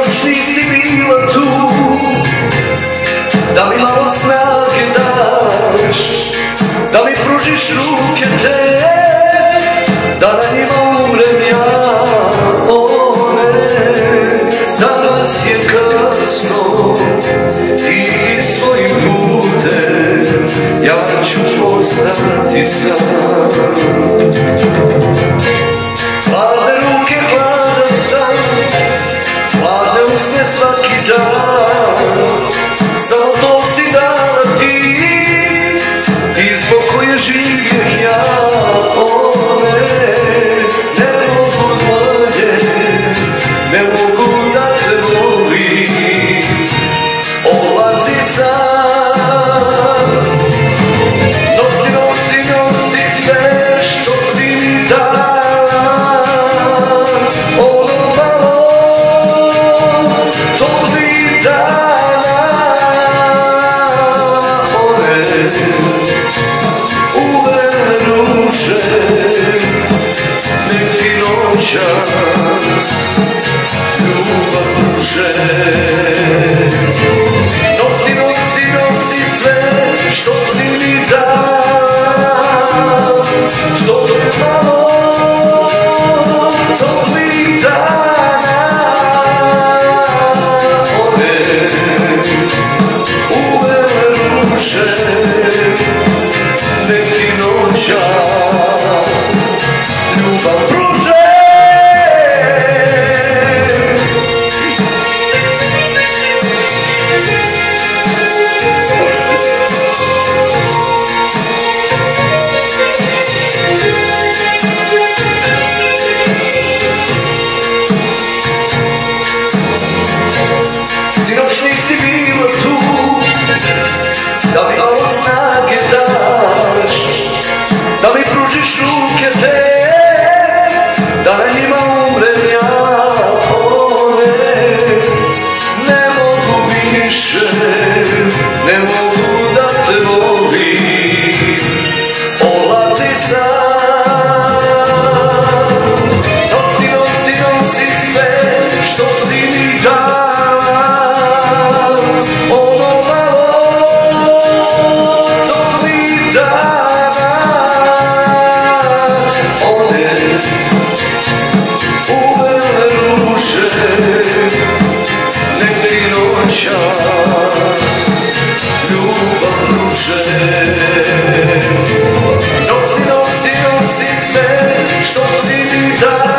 Sinoć nisi bila tu, da mi malo snage daš, da mi pružiš ruke te, da na njima umrem ja. O ne, danas je kasno, ti svojim putem, ja ću ostati sam. Hladne ruke, hladan san, hladne usne svaki dan, samo to si dala ti, ti zbog koje živim ja. O ne, ne mogu dalje, ne mogu da te volim, odlazi sam. Nosi, nosi, nosi sve što si mi dala, ono malo toplih dana. One uvek ruže, nek ti noćas ljubav pruže. Nosi, nosi, nosi sve što si mi dala, što je malo toplih dana. One uvek ruže, nek ti noćas ljubav pruže. Sinoć nisi bila tu, da mi malo snage daš, da mi pružiš ruke te, da na njima umrem ja. O ne, ne mogu više, ne mogu da te volim, odlazi sam. Nosi, nosi, nosi sve što si mi dala, ono malo toplih dana. One uvek ruže, nek ti noćas ljubav pruže. Nosi, nosi, nosi sve što si mi dala.